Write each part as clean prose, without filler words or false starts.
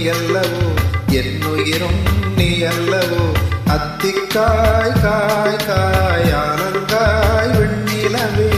அல்லவோ என்னுயிரும் நீ அல்லவோ அத்திக்காய் காய் காய் ஆனந்தாய் வெண்ணிலவே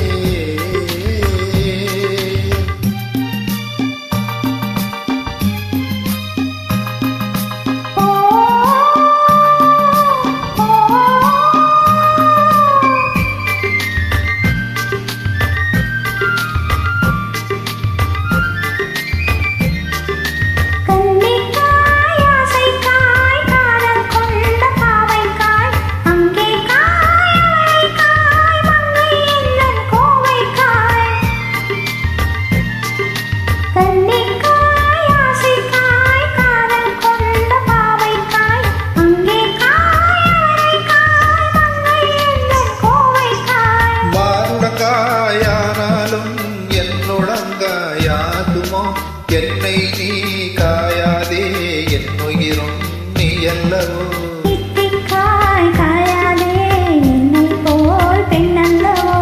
என்னை நீ காயாதே என்னுயிரும் நீ அல்லவோ இத்திக்காய் காயாதே என்னை போல் பெண் அல்லவோ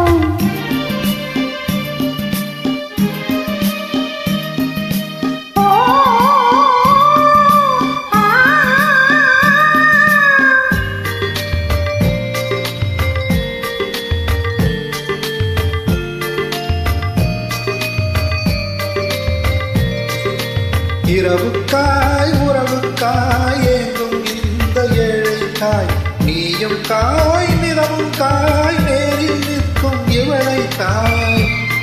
இரவுக்காய் உறவுக்காய் ஏங்கும் இந்த ஏழைக்காய் நீயும் காய் நிறமும் காய் நேரில் நிற்கும் இவளைக்காய்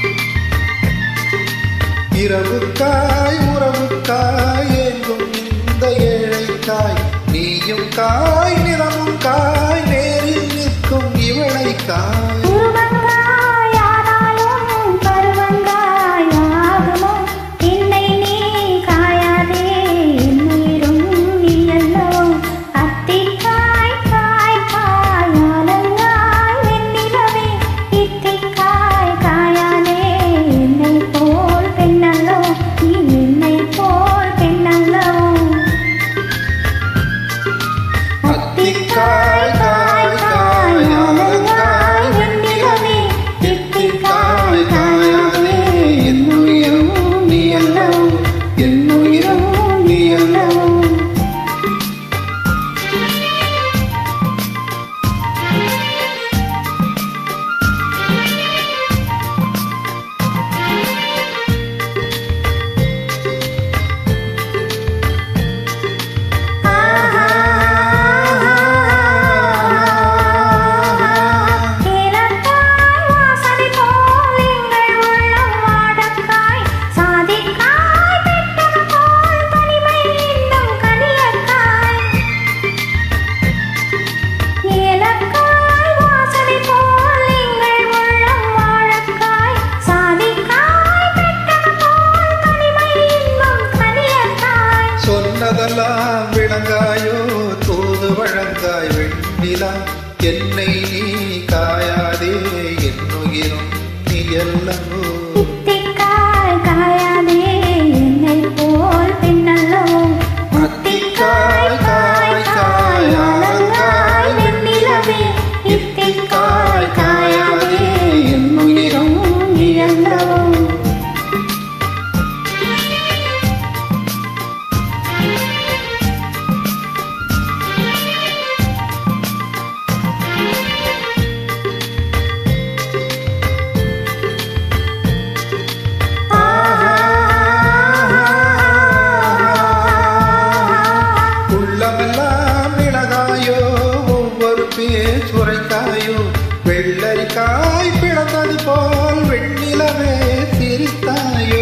இரவுக்காய் உறவுக்காய் ஏங்கும் இந்த ஏழைக்காய் நீயும் காய் நிறமும் காய் நேரில் நிற்கும் இவளைக்காய் சொன்னதெல்லாம் விளங்காயோ தூது வழங்காய் வெண்ணிலா என்னை நீ காயாதே என்னுயிரும் நீ அல்லவோ இத்திக்காய் காயாதே என்னை போல் பெண் அல்லவோ அத்திக்காய் காய் காய் ஆனந்தாய் வெண்ணிலவே இத்திக்காய் காயாதே என்னுயிரும் நீ அல்லவோ சுரைக்காயோ வெள்ளரிக்காய் பிளந்தது போல் வெண்ணிலவே சிரித்தாயோ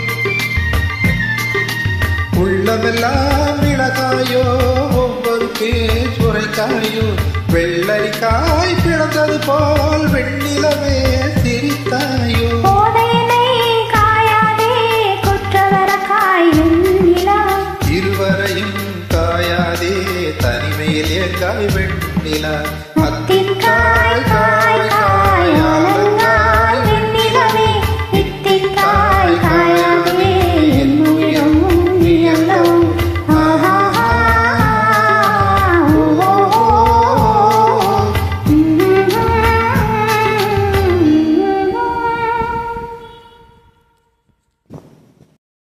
உள்ளமெல்லாம் இழகாயோ ஒவ்வொரு சுரைக்காயோ வெள்ளரிக்காய் பிளந்தது போல் வெண்ணிலவே சிரித்தாயோ